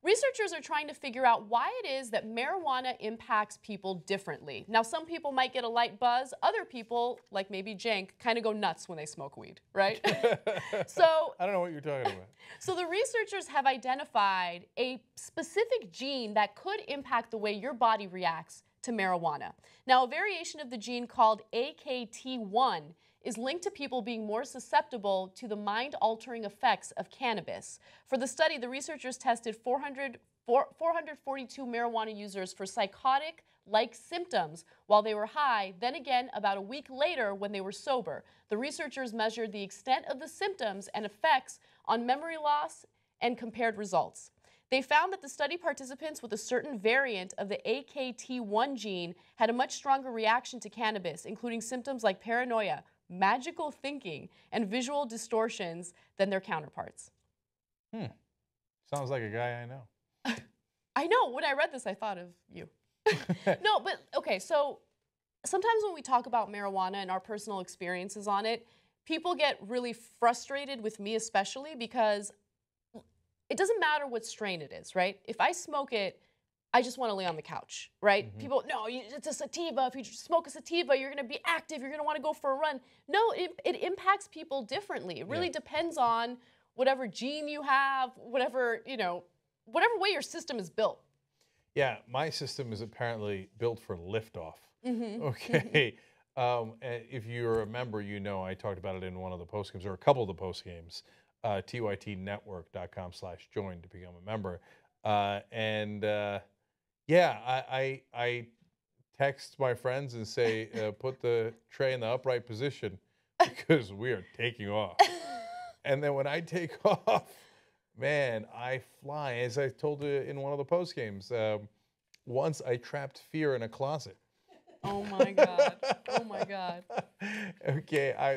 Researchers are trying to figure out why it is that marijuana impacts people differently. Now, some people might get a light buzz. Other people, like maybe Cenk, kind of go nuts when they smoke weed, right? So I don't know what you're talking about. So the researchers have identified a specific gene that could impact the way your body reacts to marijuana. Now, a variation of the gene called AKT1 is linked to people being more susceptible to the mind-altering effects of cannabis. For the study, the researchers tested 442 marijuana users for psychotic-like symptoms while they were high, then again about a week later when they were sober. The researchers measured the extent of the symptoms and effects on memory loss and compared results. They found that the study participants with a certain variant of the AKT1 gene had a much stronger reaction to cannabis, including symptoms like paranoia, magical thinking, and visual distortions than their counterparts. Sounds like a guy I know. I know. When I read this, I thought of you. No, but okay, so sometimes when we talk about marijuana and our personal experiences on it, people get really frustrated with me especially because it doesn't matter what strain it is, right? If I smoke it, I just want to lay on the couch, right? People, no, it's a sativa. If you smoke a sativa, you're going to be active. You're going to want to go for a run. No, it impacts people differently. It really depends on whatever gene you have, whatever, whatever way your system is built. Yeah, my system is apparently built for liftoff. Okay. If you remember, I talked about it in one of the post games or a couple of the post games, tytnetwork.com/join to become a member. I text my friends and say, put the tray in the upright position because we are taking off. And then when I take off, man, I fly. As I told you in one of the post games, once I trapped fear in a closet. Oh my God. Oh my God. Okay,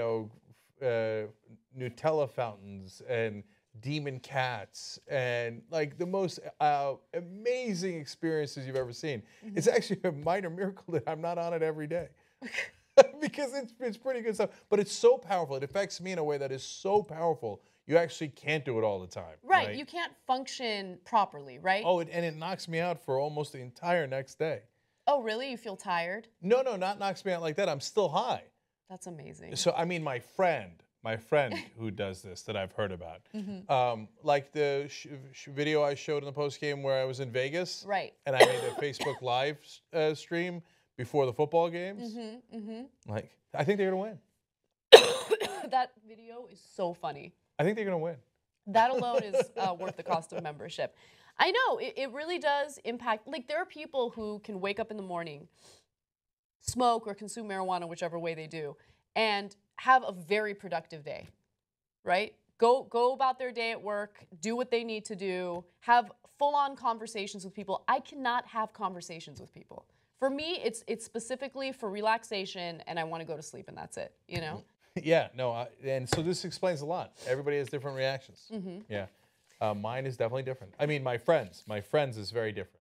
Nutella fountains and demon cats and like the most amazing experiences you've ever seen. It's actually a minor miracle that I'm not on it every day. Because it's pretty good stuff. But it's so powerful. It affects me in a way that is so powerful. You actually can't do it all the time. Right. You can't function properly, right? Oh, and it knocks me out for almost the entire next day. Oh, really? You feel tired? No, not knocks me out like that. I'm still high. That's amazing. So, I mean, my friend who does this that I've heard about, like the video I showed in the post game where I was in Vegas. Right. And I made a Facebook Live stream before the football games. Like, I think they're going to win. That video is so funny. I think they're going to win. That alone is worth the cost of membership. I know, it really does impact. Like, there are people who can wake up in the morning, smoke or consume marijuana, whichever way they do, and have a very productive day, right? Go about their day at work, do what they need to do, have full-on conversations with people. I cannot have conversations with people. For me, it's specifically for relaxation, and I want to go to sleep, and that's it, Yeah, no, and so this explains a lot. Everybody has different reactions. Yeah, mine is definitely different. I mean, my friends is very different.